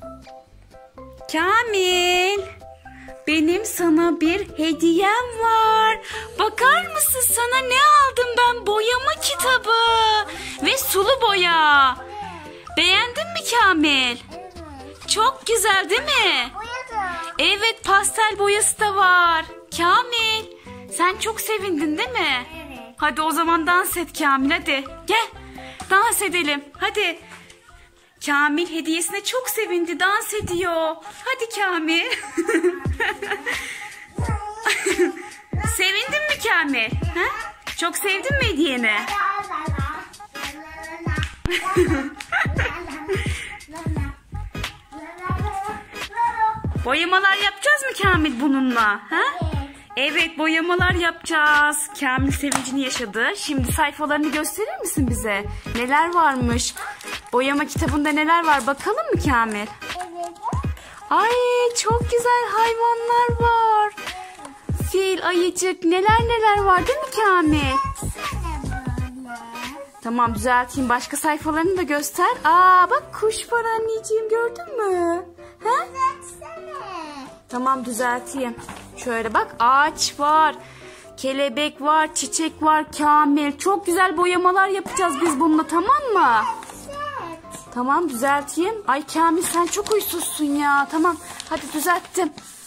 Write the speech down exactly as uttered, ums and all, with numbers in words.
Kamil, benim sana bir hediyem var. Bakar mısın, sana ne aldım ben? Boyama kitabı ve sulu boya. Beğendin mi Kamil? Çok güzel değil mi? Evet, pastel boyası da var. Kamil, sen çok sevindin değil mi? Evet. Hadi o zaman dans et Kamil, hadi. Gel, dans edelim. Hadi. Kamil hediyesine çok sevindi, dans ediyor. Hadi Kamil. Sevindin mi Kamil? Ha? Çok sevdin mi hediyeni? Boyamalar yapacağız mı Kamil bununla? Ha? Evet, boyamalar yapacağız. Kamil sevincini yaşadı. Şimdi sayfalarını gösterir misin bize? Neler varmış? Boyama kitabında neler var? Bakalım mı Kamil? Ay, çok güzel hayvanlar var. Fil, ayıcık, neler neler var değil mi Kamil? Tamam, düzelteyim. Başka sayfalarını da göster. Aa, bak kuş var anneciğim, gördün mü? Ha? Tamam, düzelteyim. Şöyle bak, ağaç var. Kelebek var, çiçek var Kamil. Çok güzel boyamalar yapacağız biz bununla, tamam mı? Tamam, düzelteyim. Ay Kamil, sen çok huysuzsun ya. Tamam, hadi düzelttim.